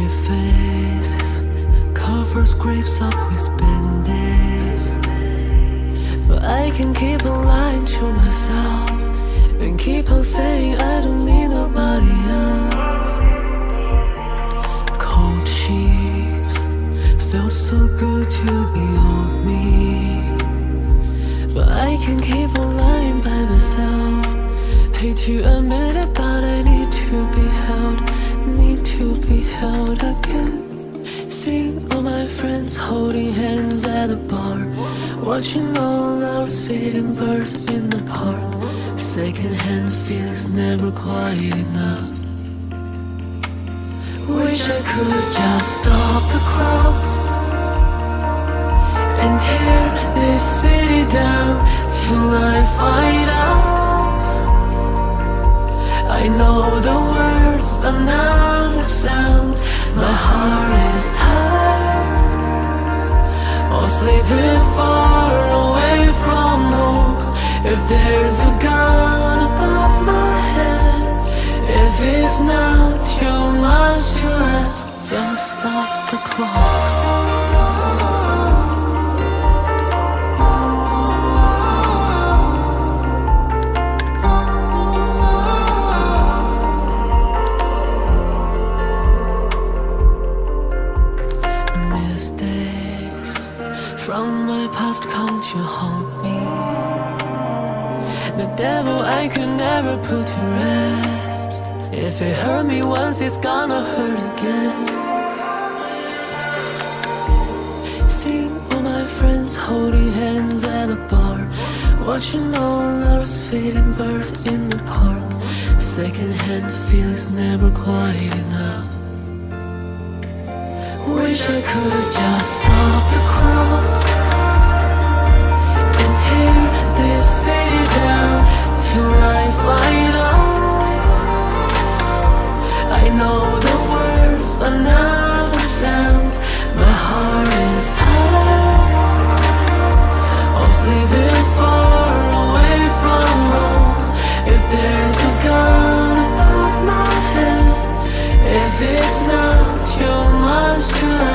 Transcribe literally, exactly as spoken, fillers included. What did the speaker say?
pretty faces, cover scrapes up with band-aids, but I can keep a line to myself and keep on saying I don't need nobody else. Cold sheets felt so good to be on me, but I can keep a line by myself. Hate to admit it, but I need to be held, need to be held again. Seeing all my friends holding hands at a bar, watching all those fading birds in the park. Second-hand feels never quite enough. Wish I could just stop the clocks and tear this city down till I find us. I know the words, but not the sound. My heart is tired of sleeping far away from home. If there's a gun above my head, if it's not too much to ask, just stop the clocks. Mistakes from my past come to haunt me. The devil I could never put to rest. If it hurt me once, it's gonna hurt again. Seeing all my friends holding hands at a bar, watching all those fading birds in the park. Second-hand feels never quite enough. Wish I could just stop the clocks and tear this city down till I find us. I know the words, but not the sound. My heart is tired of sleeping far away from home. If there's a gun above my head, if it's not too much to